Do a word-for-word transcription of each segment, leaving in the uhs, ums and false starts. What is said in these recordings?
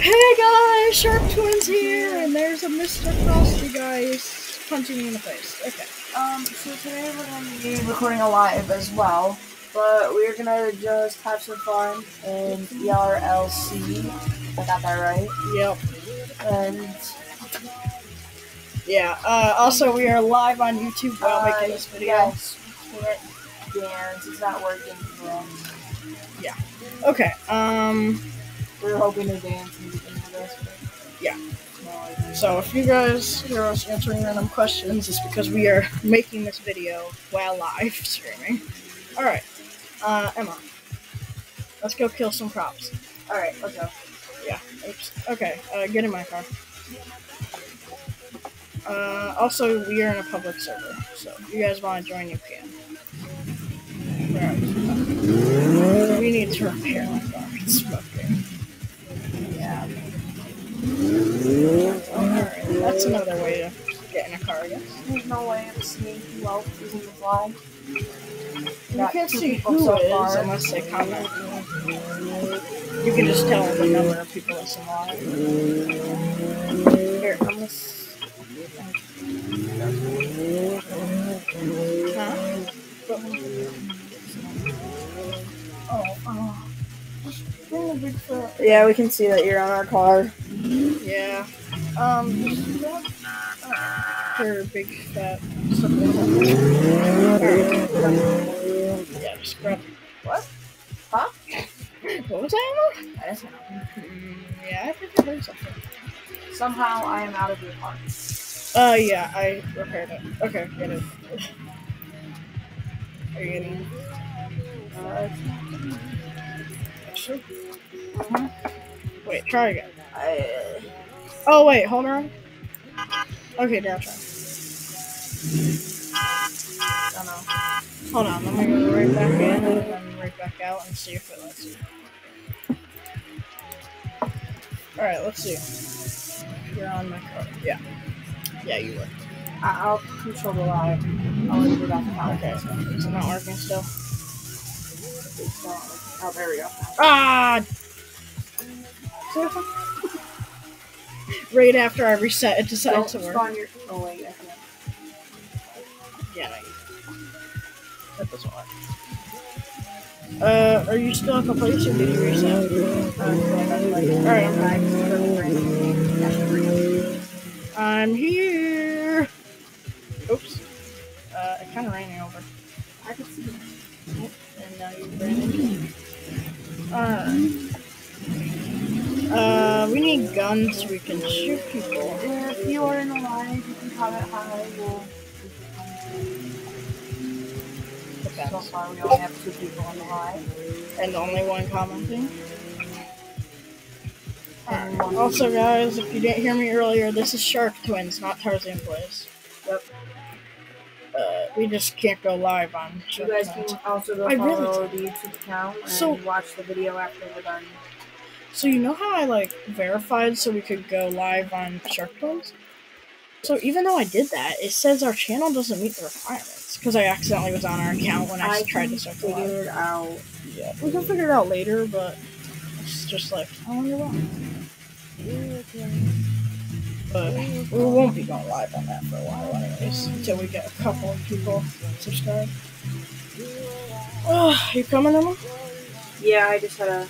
Hey guys, Shark Twins here, and there's a Mister Frosty guy punching me in the face. Okay. Um, so today we're going to be recording a live as well, but we're going to just have some fun in E R L C. I got that right? Yep. And yeah, uh, also we are live on YouTube while uh, making this video. Yes, we can't dance. It's not working for us. Yeah. Okay, um... We were hoping to dance and everything with us, but yeah. No, so if you guys hear us answering random questions, it's because we are making this video while live streaming. Alright, uh, Emma. Let's go kill some crops. Alright, let's go. Yeah, oops. Okay, uh, get in my car. Uh, also, we are in a public server, so if you guys want to join, you can. Right. We need to repair my car. It's smoking. Yeah. Alright, that's another way to get in a car, I guess. There's no way of seeing who else is in the vlog. You can't see who so it is unless they comment. You can just tell the number of people that's in live. Here, I'm gonna... Huh? Oh, oh. Just bring a big foot. Yeah, we can see that you're on our car. Yeah. Um, just grab her big fat stuff. Alright. Yeah, just grab. What? Huh? What was that? I just Mm, yeah, I think I heard something. Somehow I am out of your car. Uh, yeah, I repaired it. Okay, get it. Are you getting it? Uh, Sure. Uh-huh. Wait, try again. I, Oh, wait, hold on. Okay, now try. I don't know. Hold on, let me go right back in and then right back out and see if it lets you. Alright, let's see. You're on my car. Yeah. Yeah, you were. I, I'll control the live. I'll let you go back out. Okay, is it not working still? Oh, there we go. Ah! Right after I reset, it decided Don't to work. spawn your. Oh wait, I can't. Yeah, no, you that doesn't work. Uh, are you still at the place or did you reset? Alright, I'm I'm here! Oops. Uh, it kinda ran me over. I can see it. And now you ran into it. Alright. Uh, we need guns so we can shoot people. If you are in the live, you can comment hi. We'll. So far, we only have two people on the live. And only one commenting. Right. Also, guys, if you didn't hear me earlier, this is Shark Twins, not Tarzan Plays. Yep. Uh, we just can't go live on Shark You guys Twins. can also go I follow really the YouTube account and So- watch the video after we're done. So you know how I, like, verified so we could go live on Shark Twins? So even though I did that, it says our channel doesn't meet the requirements. Because I accidentally was on our account when I, I tried to start the live. figure it out. Yeah, we can figure it out later, but it's just like, I wonder why. But we won't be going live on that for a while anyways, until we get a couple of people subscribed. Oh, you coming, Emma? Yeah, I just had a.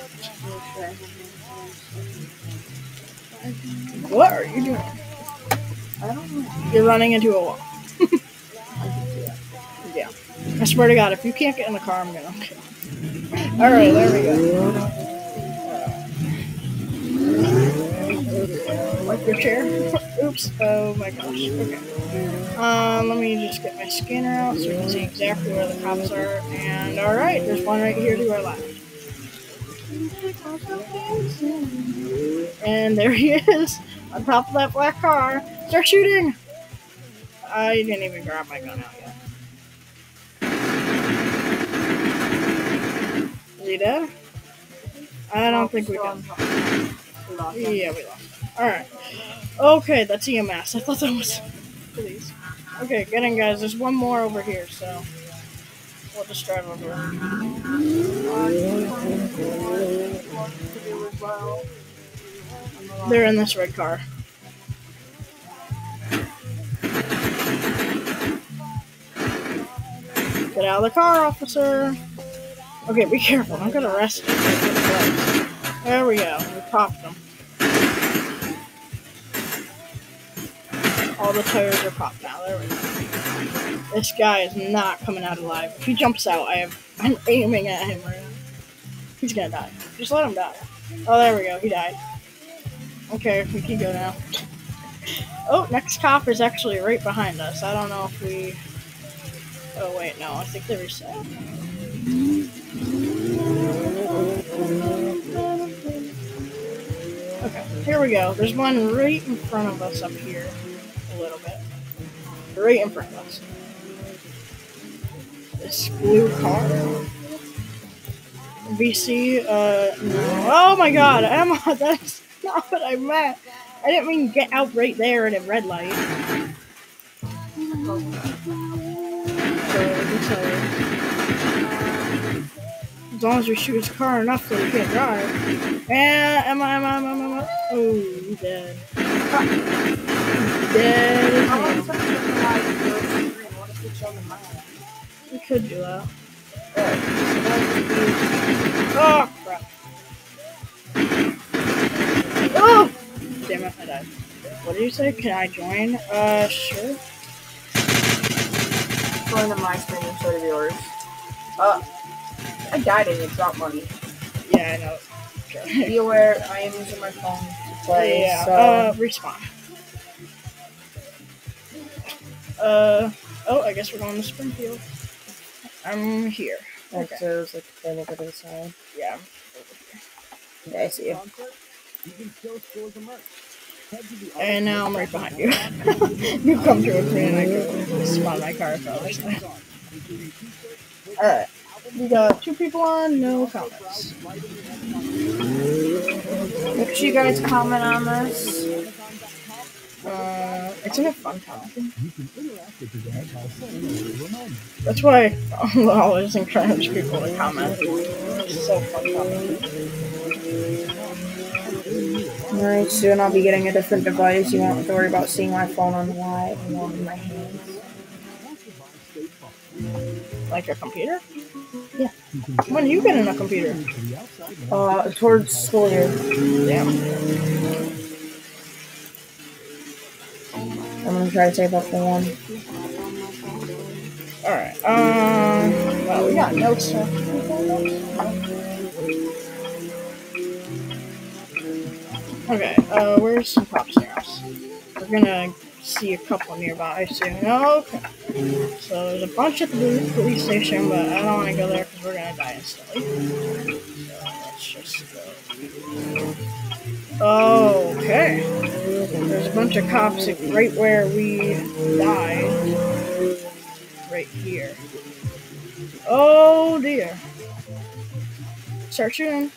What are you doing? I don't know. You're running into a wall. Yeah. I swear to God, if you can't get in the car, I'm gonna kill you. Alright, there we go. Like your chair? Oops. Oh my gosh. Okay. Um, let me just get my scanner out so we can see exactly where the cops are. And alright, there's one right here to our left. And there he is, on top of that black car. Start shooting! I didn't even grab my gun out yet. Is he dead? I don't think we can. Yeah, we lost. Alright. Okay, that's E M S. I thought that was police. Okay, get in, guys. There's one more over here, so we'll just drive over. They're in this red car. Get out of the car, officer. Okay, be careful. I'm gonna arrest you. There we go. We popped them. All the tires are popped now. There we go. This guy is not coming out alive. If he jumps out, I have I'm aiming at him right now. He's gonna die. Just let him die. Oh, there we go. He died. Okay, we can go now. Oh, next cop is actually right behind us. I don't know if we... Oh, wait, no. I think they reset. Okay, here we go. There's one right in front of us up here. A little bit. Right in front of us. This blue car. V C, uh, no. Oh my god, Emma, that's not what I meant. I didn't mean get out right there at a red light. As long as we shoot his car enough so he can't drive. And Emma, Emma, Emma, Emma, Emma. Oh, he's dead. Dead as hell. We could do that. Oh, crap. Oh! Damn it, I died. What did you say? Can I join? Uh, sure. Join to my screen instead of yours. Uh, I died and it dropped money. Yeah, I know. Sure. Be aware, I am using my phone to play, yeah, so... uh, respawn. Uh, oh, I guess we're going to Springfield. I'm here. Okay. So it's like if I look at the side. Yeah. Yeah, I see you. And now I'm right behind you. You come to a green and I go spawn my car for other side. Alright. We got two people on, no comments. Make sure you guys comment on this. Uh, it's a fun comment. That's why I'll always encourage people to comment. It's so fun commenting. Alright, soon I'll be getting a different device. You won't have to worry about seeing my phone on live and one in my hands. Like a computer? Yeah. When are you getting a computer? Uh, towards school year. Damn. I'm gonna try to save up for one. Alright, um, well, we got notes. So. Okay, uh, where's some cops near us? We're gonna see a couple nearby soon. Okay. So there's a bunch at the police station, but I don't want to go there because we're gonna die instantly. So let's just go. Okay. There's a bunch of cops right where we died. Right here. Oh dear. Start shooting.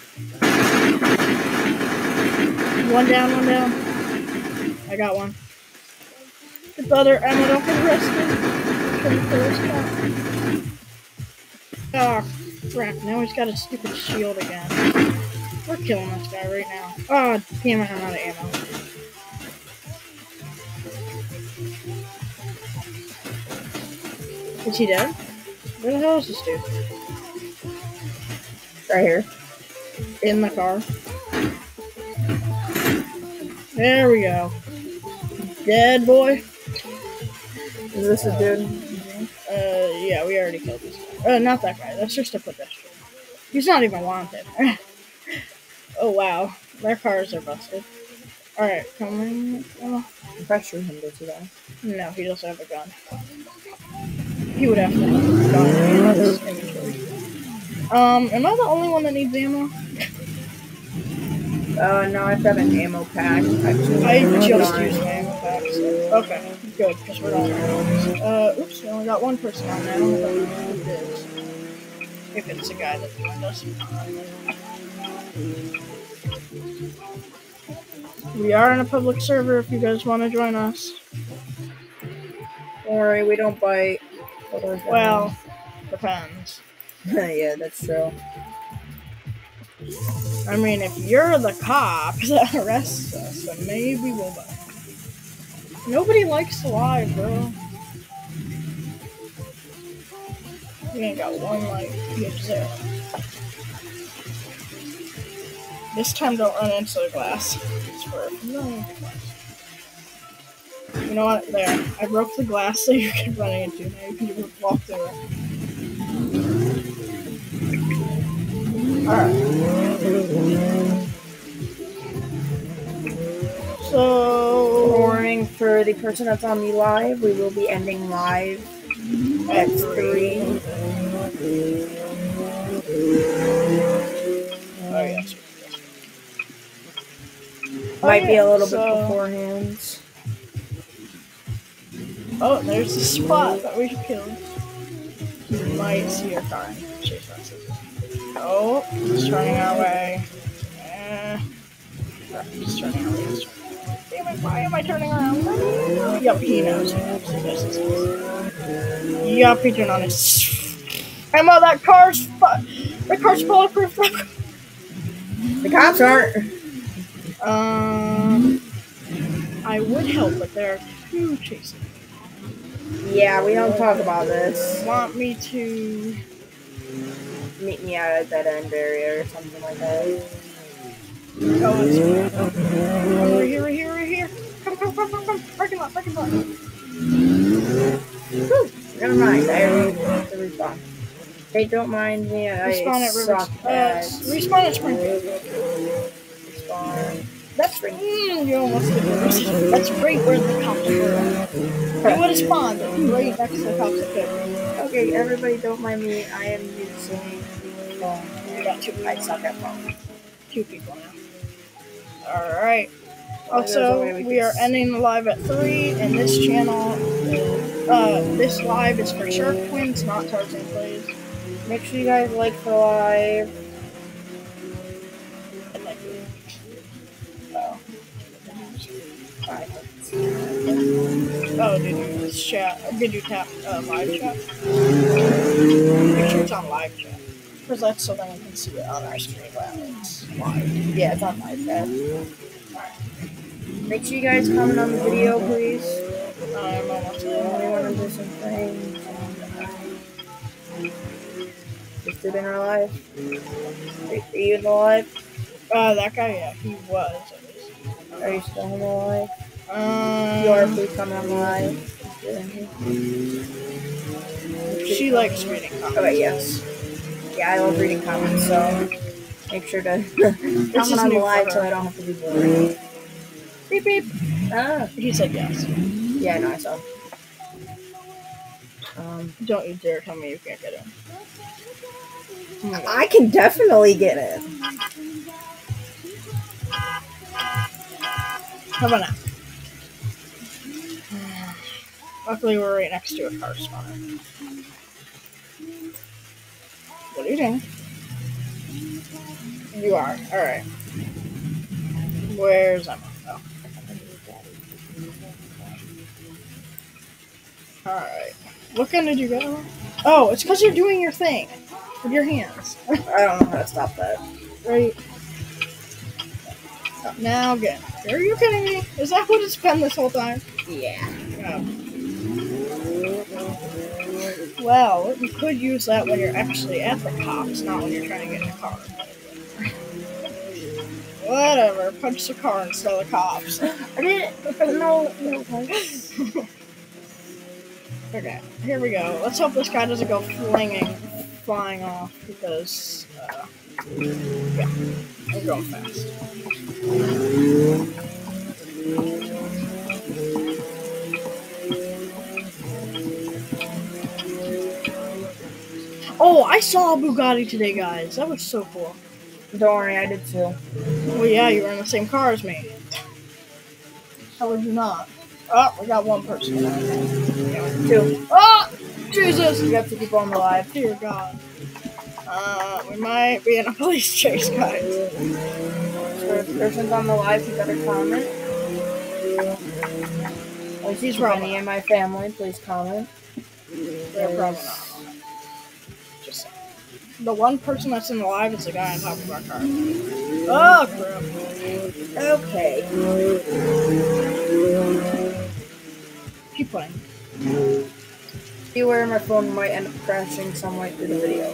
One down, one down. I got one. Get the other Emma, don't get arrested. Oh, crap. Now he's got a stupid shield again. We're killing this guy right now. Oh, damn it, I'm out of ammo. Is he dead? Where the hell is this dude? Right here. In the car. There we go. Dead boy. Is this a dude? Uh, yeah, we already killed this guy. Uh, not that guy. That's just a pedestrian. He's not even wanted. Oh, wow. Their cars are busted. Alright, coming. Oh. If I shoot him, does he die? No, he doesn't have a gun. He would have to have a gun in his inventory. Um, am I the only one that needs ammo? Uh, no, I've got an ammo pack. Actually, I just used my ammo pack, so. Okay, good, because we're not gonna Uh, oops, we only got one person on there. I don't know who it is. If it's a guy that joined us. We are in a public server if you guys want to join us. Don't worry, we don't bite. Well, depends. Yeah, that's true. I mean, if you're the cop that arrests us, then maybe we'll vote. Nobody likes the live, bro. We ain't got one like, you have zero. This time don't run into the glass. It's for no. You know what? There. I broke the glass so you can run into. Now you can just walk through it. Alright. So, Warning for the person that's on the live, we will be ending live at three. Oh, yes. Might oh, be yeah. a little so, bit beforehand. Oh, there's the spot that we killed. You might see our car. Chase us. Oh, he's turning our way. Eh. He's turning our way. He's turning our way. Damn it, why am I turning around? Yup, he knows. He knows. He knows. Yup, he turned on his. Emma, that car's fu- that car's bulletproof. The cops aren't. Um, I would help, but there are two chasing. Yeah, we don't talk about this. Want me to Meet me out at that end area or something like that. Oh, it's fine. Oh, we're here, we're here, we're here. Come, come, come, come, come. Parking lot, parking lot. Whew, never mind. I already have to respawn. Hey, don't mind me. I Respawn at River. suck Uh, at respawn at Springfield. respawn. That's mm, you almost did it. That's right where the cops were. You would have spawned right next to the cops at Fifth. Okay, everybody, don't mind me. I am using phone. We got two. I suck at phone. Two people now. All right. Well, there's a way Also, we we can are s- ending the live at three, and this channel, uh, this live is for Shark Twins, not Tarzan Plays. Make sure you guys like the live. And like, Oh. Bye. oh, did you chat? Did you tap uh, live chat? Make sure it's on live chat, because that's so then we can see it on our screen while it's live. Yeah, it's on live chat. Make sure you guys comment on the video, please. I'm almost I there. want to do some things. Is it in our live? Are you in the live? Uh, that guy, yeah, he was. At least. Are you still in the live? Um, If you are, please comment on the live. she likes reading comments. Okay, yes. Yeah, I love reading comments, so make sure to is comment on the new live for so her. I don't have to be bored. Beep beep. Ah, He said yes. yeah, no, I saw. Um, Don't you dare tell me you can't get in. Oh my God. I can definitely get it. How about now? Luckily, we're right next to a car spawner. What are you doing? You are. Alright. Where's Emma? Oh. Alright. What gun did you get, Emma? Oh, it's because you're doing your thing. With your hands. I don't know how to stop that. Right. Now get. Are you kidding me? Is that what it's been this whole time? Yeah. Oh. Well, you could use that when you're actually at the cops, not when you're trying to get in a car. Whatever. Punch the car instead of the cops. I didn't. No. no. Okay, here we go. Let's hope this guy doesn't go flinging, flying off, because, uh, yeah, we're going fast. Oh, I saw a Bugatti today, guys. That was so cool. Don't worry, I did too. Well, yeah, you were in the same car as me. How would you not? Oh, we got one person. Two. Oh, Jesus! You got two people on the live. Dear God. Uh, we might be in a police chase, guys. So if the person's on the live, you better comment. At least He's if probably any in my family, please comment. They're probably not. Just saying. The one person that's in the live is the guy on top of our car. Oh, crap. Okay. Keep playing. See where my phone might end up crashing some way through the video.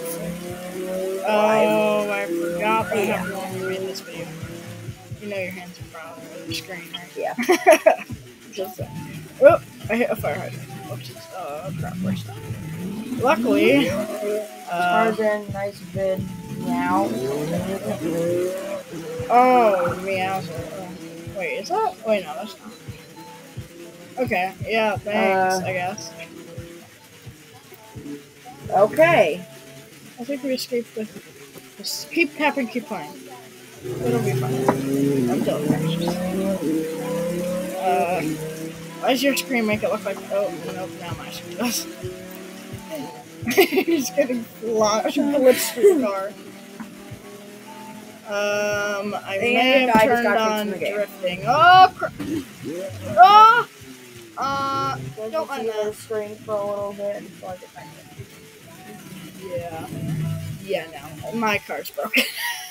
Oh, I forgot that I have one to read this video. You know your hands are probably on the screen, right? Yeah. Just saying. Oh, I hit a fire hydrant. Oops. Oh, crap. Where's that? Luckily, uh, Tarzan, nice vid. Meow. oh, meows. Uh, wait, is that? Wait, no, that's not. Okay, yeah, thanks, Uh, I guess. Okay. I think we escaped the. Just keep tapping, keep playing. It'll be fine. Until it crashes. Uh, why does your screen make it look like. Oh, nope, now my screen does. He's getting fly- blitzed through the car. Um, I And may the have guy just turned got kicked on from the game. drifting. Oh, crap. Oh! Uh, Don't don't mind see the that. screen for a little bit until I get back in. Yeah. Yeah, no. My car's broken.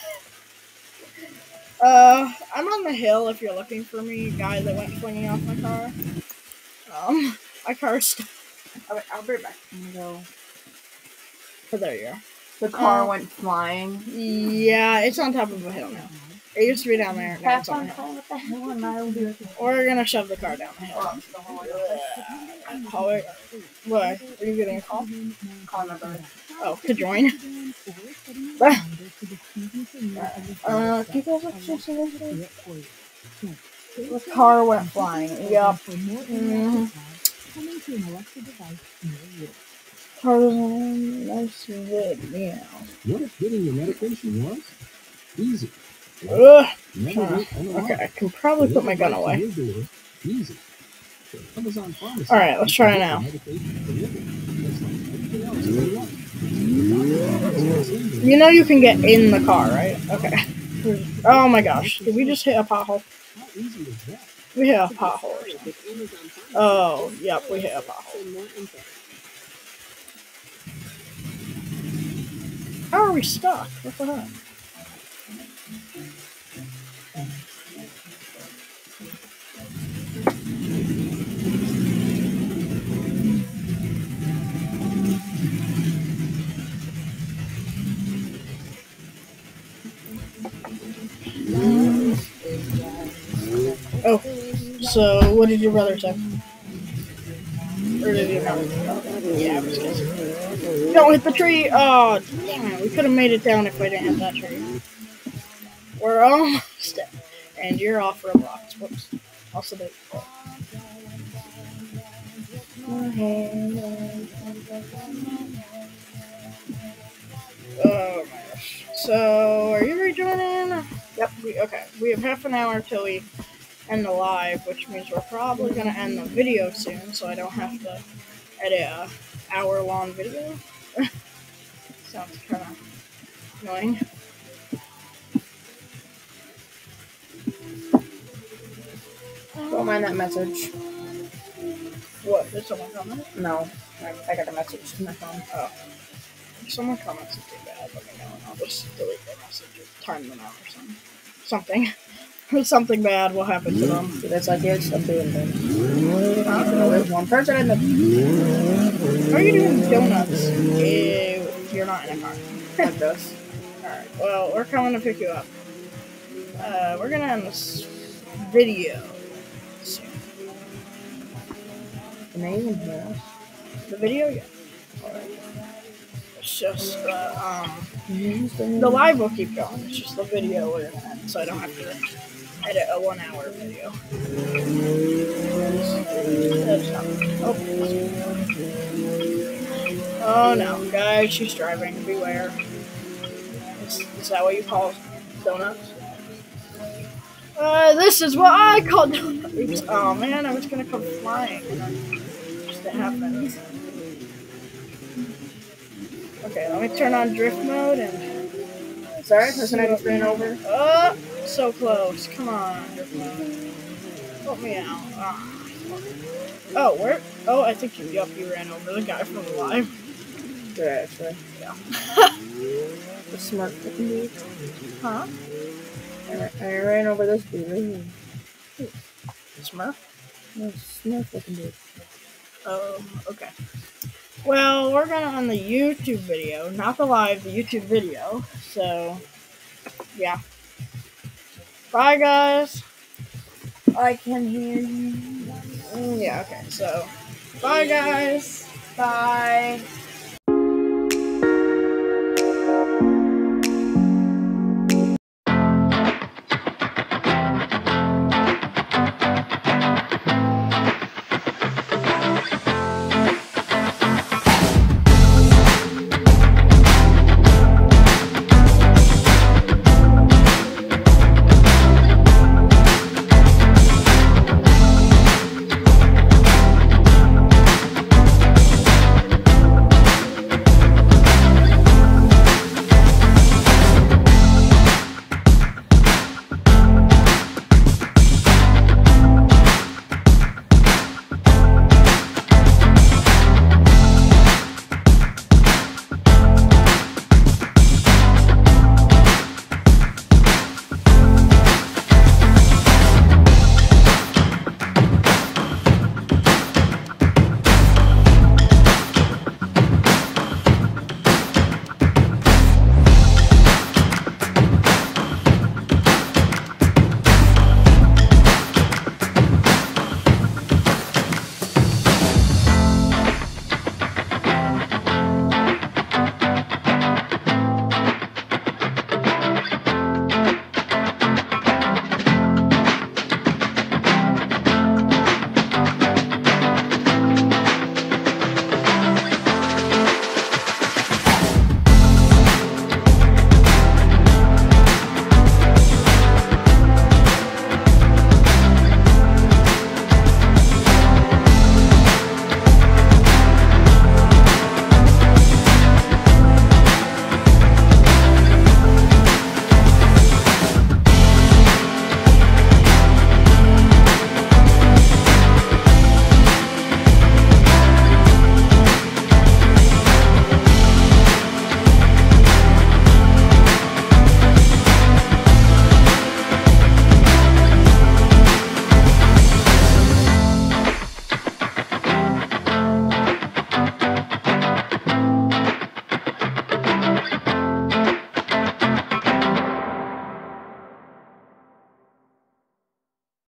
uh, I'm on the hill if you're looking for me, guy that went flinging off my car. Um, my car's stuck. Alright, I'll be right back. I'm gonna go. Oh, there you are. The car Uh, went flying. Yeah, it's on top of a hill now. It used to be down there. Now Have it's on the fun hill. playing with the hell and I will be right back. We're gonna shove the car down the hill. Oh, the whole way. Hallway. Why? Are you getting a call? Call my brother. Oh, to join. Ah. uh, can you guys actually see this? The car went flying. Yup. Mm-hmm. Tarzan, nice vid, yeah. What if getting your medication was easy? Ugh. Never Uh, wait on the okay, line. I can probably put my gun Delivered away. to your door, Easy. So Amazon Pharmacy. Alright, let's try it now. Medication delivered, just like everything else in your life. You know you can get in the car, right? Okay. Oh my gosh, did we just hit a pothole? How easy is that? We hit a pothole or something. Oh, yep, we hit a pothole. How are we stuck? What the heck? Oh, so what did your brother say? Or did he not? Yeah, I was guessing. Don't hit the tree! Oh, damn it. We could have made it down if we didn't hit that tree. We're almost dead. And you're off Roblox. Whoops. Also, they. Oh my gosh. So, are you rejoining? Yep. We, okay. We have half an hour till we end the live, which means we're probably going to end the video soon, so I don't have to edit a hour long video. Sounds kind of annoying. Don't mind that message. What? Did someone comment? No, I, I got a message to my phone. Oh. If someone comments something bad, let me know, and I'll just delete their message or time them out or something. Something. Something bad will happen to them. See, that's like it's I'm doing things. Uh, there's one person in the. How are you doing donuts if you're not in a car? Like this. Alright, well, we're coming to pick you up. Uh, we're gonna end this video soon. Can they even hear us? The video, yeah. Alright. It's just, uh, um, Mm-hmm. the live will keep going. It's just the video we're gonna end, so I don't have to edit a one hour video. That's not, oh. Oh no, guys, she's driving. Beware. Is, is that what you call donuts? Uh, this is what I call donuts. Oops. Oh man, I was gonna come flying. And then just it happened. Okay, let me turn on drift mode and. Sorry, person I just ran over. Oh, so close. Come on, drift mode. Help me out. Ah. Oh, where? Oh, I think you. Yup, you ran over the guy from the live. Did I actually? Yeah. The smart fucking dude. Huh? I, ra- I ran over this dude. Smurf? No, smart fucking dude. Um, okay. Well, we're gonna end the YouTube video, not the live, the YouTube video. So, yeah. Bye, guys. I can hear you. Mm, yeah, okay. So, bye, guys. Bye.